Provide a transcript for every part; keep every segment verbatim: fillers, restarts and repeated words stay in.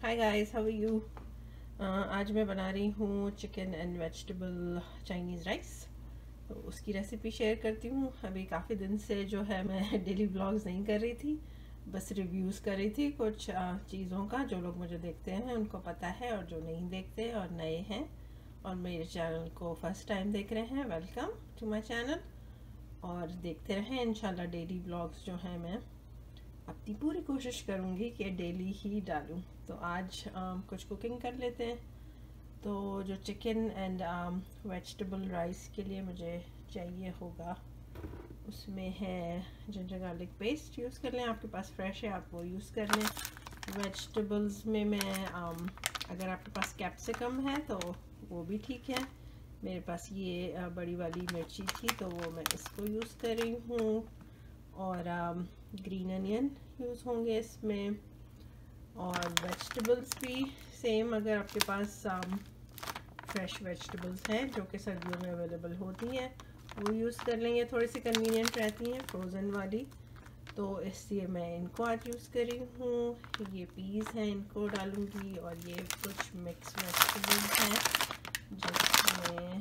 Hi guys, how are you. आज मैं बना रही हूँ chicken and vegetable Chinese rice. तो उसकी रेसिपी शेयर करती हूँ। अभी काफ़ी दिन से जो है मैं डेली व्लॉग्स नहीं कर रही थी, बस रिव्यूज़ कर रही थी कुछ चीज़ों का। जो लोग मुझे देखते हैं उनको पता है, और जो नहीं देखते और नए हैं और मेरे चैनल को फर्स्ट टाइम देख रहे हैं, वेलकम टू माय चैनल। और देखते रहें इंशाल्लाह डेली व्लॉग्स जो हैं मैं अपनी पूरी कोशिश करूँगी कि डेली ही डालूँ। तो आज um, कुछ कुकिंग कर लेते हैं। तो जो चिकन एंड वेजिटेबल राइस के लिए मुझे चाहिए होगा, उसमें है जिंजर गार्लिक पेस्ट यूज़ कर लें। आपके पास फ्रेश है आप वो यूज़ कर लें। वेजिटेबल्स में मैं um, अगर आपके पास कैप्सिकम है तो वो भी ठीक है। मेरे पास ये uh, बड़ी वाली मिर्ची थी तो वो मैं इसको यूज़ कर रही हूँ। और ग्रीन अनियन यूज़ होंगे इसमें। और वेजिटेबल्स भी सेम, अगर आपके पास फ्रेश वेजिटेबल्स हैं जो कि सर्दियों में अवेलेबल होती हैं वो यूज़ कर लेंगे। थोड़ी सी कन्वीनियंट रहती हैं फ्रोज़न वाली, तो इसलिए मैं इनको आज यूज़ कर रही हूँ। ये पीस हैं, इनको डालूँगी। और ये कुछ मिक्स वेजिटेबल्स हैं जिसमें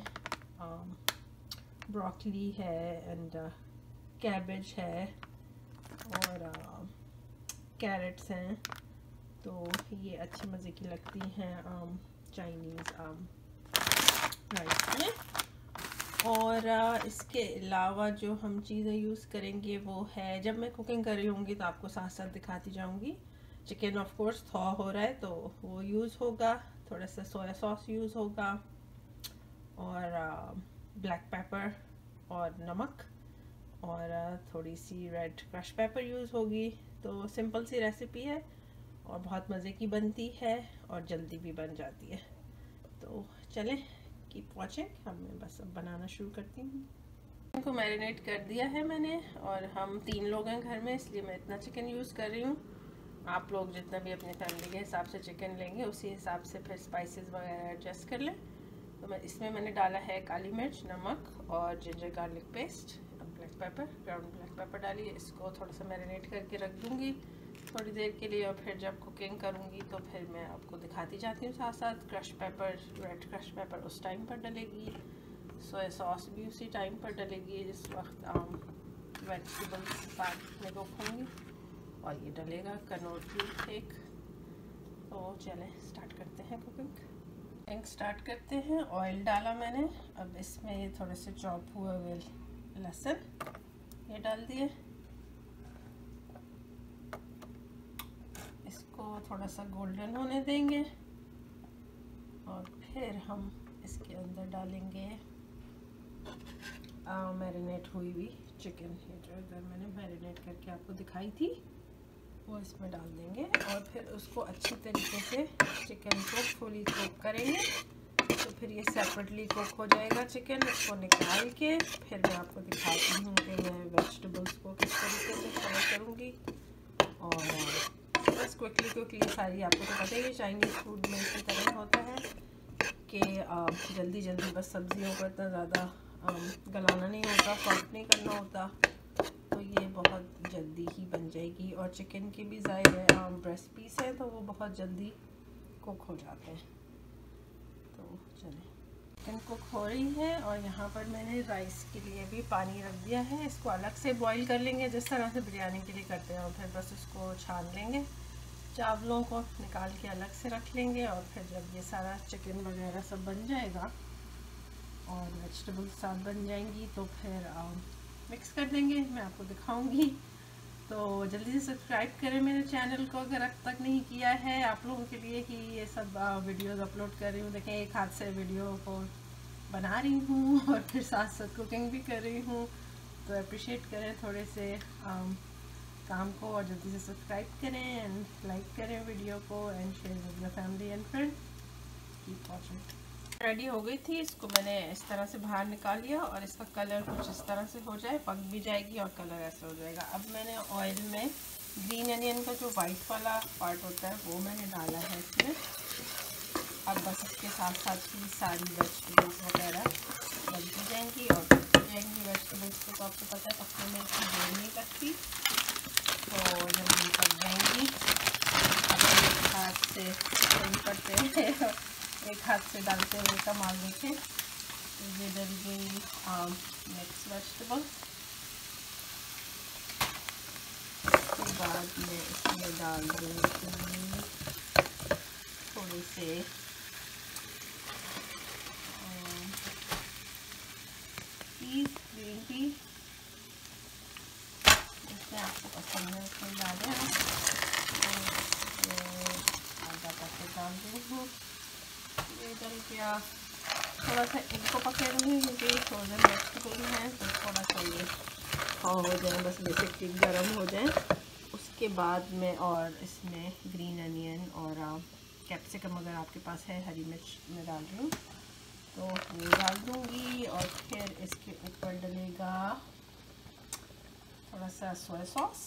ब्रोकली है एंड कैबेज है और कैरेट्स हैं। तो ये अच्छी मज़े की लगती हैं चाइनीज़ राइस में। और आ, इसके अलावा जो हम चीज़ें यूज़ करेंगे वो है, जब मैं कुकिंग कर रही होंगी तो आपको साथ साथ दिखाती जाऊंगी। चिकन ऑफ कोर्स थॉ हो रहा है तो वो यूज़ होगा। थोड़ा सा सोया सॉस यूज़ होगा और ब्लैक पेपर और नमक और थोड़ी सी रेड क्रश पेपर यूज़ होगी। तो सिंपल सी रेसिपी है और बहुत मज़े की बनती है और जल्दी भी बन जाती है। तो चलें, कीप वॉचिंग। हम मैं बस अब बनाना शुरू करती हूँ। चिकन को मैरिनेट कर दिया है मैंने, और हम तीन लोग हैं घर में इसलिए मैं इतना चिकन यूज़ कर रही हूँ। आप लोग जितना भी अपनी फैमिली के हिसाब से चिकन लेंगे उसी हिसाब से फिर स्पाइसेस वगैरह एडजस्ट कर लें। तो मैं इसमें मैंने डाला है काली मिर्च, नमक और ginger garlic paste, black pepper, ground black pepper डालिए। इसको थोड़ा सा मैरिनेट करके रख दूँगी थोड़ी देर के लिए, और फिर जब कुकिंग करूँगी तो फिर मैं आपको दिखाती जाती हूँ साथ साथ। Crush pepper, red crush pepper उस टाइम पर डलेगी। सोया सॉस भी उसी टाइम पर डलेगी जिस वक्त वेजिटेबल्स साथ में कुक होंगी। और ये डलेगा कनौर क्यूब एक। तो चलें स्टार्ट करते हैं कुकिंग। कुकिंग स्टार्ट करते हैं। ऑयल डाला मैंने, अब इसमें थोड़े से चॉप हुए हुए लहसुन ये डाल दिए। इसको थोड़ा सा गोल्डन होने देंगे और फिर हम इसके अंदर डालेंगे मैरिनेट हुई हुई चिकन। ये जो इधर मैंने मैरिनेट करके आपको दिखाई थी वो इसमें डाल देंगे। और फिर उसको अच्छी तरीके से चिकन को फुली कुक करेंगे। तो फिर ये सेपरेटली कुक हो जाएगा चिकन। इसको निकाल के फिर मैं आपको दिखाती हूँ कि मैं वेजिटेबल्स को किस तरीके से फ्राई करूँगी। और बस क्विकली क्विकली सारी, आपको तो पता ही है चाइनीज़ फूड में इसी तरह होता है कि जल्दी जल्दी बस सब्जियों को इतना ज़्यादा गलाना नहीं होता, सॉफ्ट नहीं करना होता। तो ये बहुत जल्दी ही बन जाएगी। और चिकन की भी ज़ाहिर ब्रेस्ट पीस है तो वो बहुत जल्दी कुक हो जाते हैं। तो चलें, चिकन कुक हो रही है और यहाँ पर मैंने राइस के लिए भी पानी रख दिया है। इसको अलग से बॉईल कर लेंगे जिस तरह से बिरयानी के लिए करते हैं, और फिर बस इसको छान लेंगे। चावलों को निकाल के अलग से रख लेंगे। और फिर जब ये सारा चिकन वगैरह सब बन जाएगा और वेजिटेबल्स साथ बन जाएंगी तो फिर आ, मिक्स कर देंगे। मैं आपको दिखाऊंगी। तो जल्दी से सब्सक्राइब करें मेरे चैनल को अगर अब तक नहीं किया है। आप लोगों के लिए ही ये सब वीडियोस अपलोड कर रही हूँ। देखें, एक हाथ से वीडियो को बना रही हूँ और फिर साथ साथ कुकिंग भी कर रही हूँ। तो अप्रिशिएट करें थोड़े से आ, काम को, और जल्दी से सब्सक्राइब करें एंड लाइक करें वीडियो को and share with your family and friend. Keep watching. Ready हो गई थी, इसको मैंने इस तरह से बाहर निकाल लिया और इसका कलर कुछ इस तरह से हो जाए, पक भी जाएगी और कलर ऐसा हो जाएगा। अब मैंने ऑयल में ग्रीन अनियन का जो वाइट वाला पार्ट होता है वो मैंने डाला है इसमें। अब बस इसके साथ साथ ही सारी वेजिटेबल्स वगैरह बनती जाएंगी और पकती जाएंगी। वेजिटेबल्स को तो आपको पता है पकने में इतनी देर नहीं लगती, तो जल्दी पक जाएंगी। अब एक हाथ से है एक हाथ से डालते हुए कमाल देखें। ये डल गई मिक्स वेजिटेबल। उसके बाद मैं इसमें डाल दूँगी थोड़े से पीस, ग्रीन टी, इसमें आपको पसंद है उसमें डालें आधा पैकेट डाल रही हूँ। ये डल गया। थोड़ा सा इनको पकड़ूँगी क्योंकि फ्रोजन वेजिटेबल हैं तो थोड़ा सा ये हो जाए, बस बेसिकली गर्म हो जाए। उसके बाद में और इसमें ग्रीन अनियन और कैप्सिकम अगर आपके पास है, हरी मिर्च मैं डाल रही हूँ तो ये डाल दूँगी। और फिर इसके ऊपर डलेगा थोड़ा सा सोया सॉस।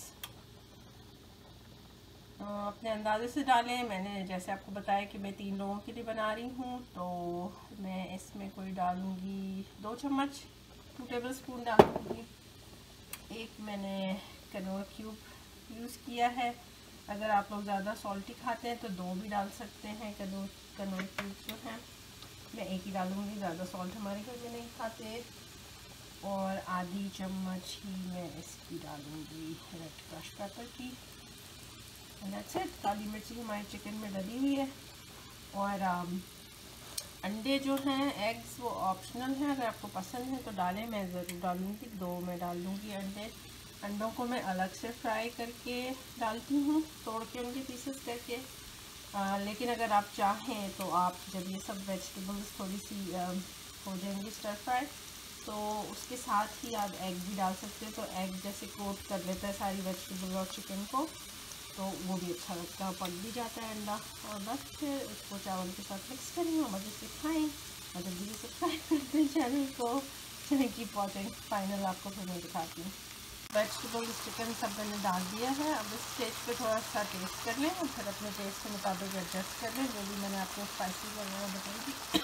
अपने अंदाजे से डालें। मैंने जैसे आपको बताया कि मैं तीन लोगों के लिए बना रही हूँ तो मैं इसमें कोई डालूँगी दो चम्मच, टू टेबल स्पून डालूँगी। एक मैंने कनोर क्यूब यूज़ किया है। अगर आप लोग ज़्यादा सॉल्टी खाते हैं तो दो भी डाल सकते हैं कनोर कनोर क्यूब जो हैं। मैं एक ही डालूँगी, ज़्यादा सॉल्ट हमारे घर में नहीं खाते। और आधी चम्मच ही मैं इसकी डालूँगी रेड क्रश पेपर की। That's it. काली मिर्ची हमारे चिकन में डली हुई है। और आम, अंडे जो हैं एग्स वो ऑप्शनल हैं, अगर आपको पसंद है तो डालें। मैं ज़रूर डालूँगी, दो मैं डाल दूँगी अंडे। अंडों को मैं अलग से फ्राई करके डालती हूँ, तोड़ के उनके पीसेस करके। आ, लेकिन अगर आप चाहें तो आप जब ये सब वेजिटेबल्स थोड़ी सी आ, हो जाएंगी स्टर फ्राई तो उसके साथ ही आप एग भी डाल सकते हैं। तो एग जैसे कोट कर लेता है सारी वेजिटेबल और चिकन को, तो वो भी अच्छा लगता है, पक भी जाता है अंडा। और बस फिर उसको चावल के साथ मिक्स करें और मज़े से खाएँ। और जल्दी से सब्सक्राइब करते हैं चैनल को। चलिए कीप वॉचिंग। फाइनल आपको फिर मैं दिखाती हूँ। वेजिटेबल्स चिकन सब मैंने डाल दिया है। अब इस स्टेज पे थोड़ा सा टेस्ट कर लें और फिर अपने टेस्ट के मुताबिक एडजस्ट कर लें, जो भी मैंने आपको स्पाइसी वगैरह बताई थी।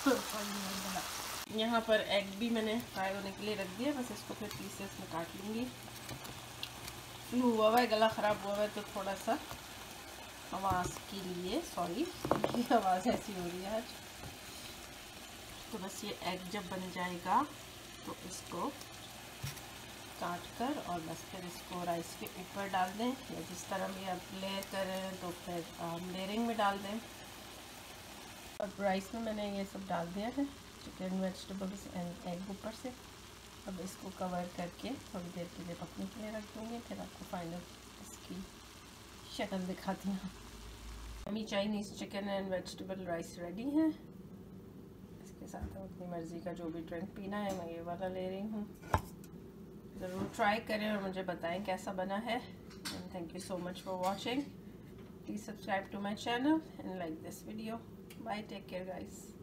यहाँ पर एग भी मैंने फ्राई होने के लिए रख दिया, बस इसको फिर पीसेस में काट लूँगी। फ्लू हुआ हुआ है, गला ख़राब हुआ हुआ है तो थोड़ा सा आवाज़ के लिए सॉरी, आवाज़ ऐसी हो रही है आज। तो बस ये एग जब बन जाएगा तो इसको काट कर और बस फिर इसको राइस के ऊपर डाल दें, या जिस तरह भी आप लेयर करें तो फिर लेयरिंग में डाल दें। और राइस में मैंने ये सब डाल दिया है, चिकन, वेजिटेबल्स एंड एग ऊपर से। अब इसको कवर करके थोड़ी देर के लिए पकने के लिए रख दूँगी, फिर आपको फाइनल इसकी शक्ल दिखाती हूँ। अमी Chinese chicken and vegetable rice ready है। इसके साथ हम अपनी मर्ज़ी का जो भी ड्रिंक पीना है मैं ये वाला ले रही हूँ। ज़रूर ट्राई करें और मुझे बताएं कैसा बना है। And thank you so much for watching. Please subscribe to my channel and like this video. Bye, take care guys.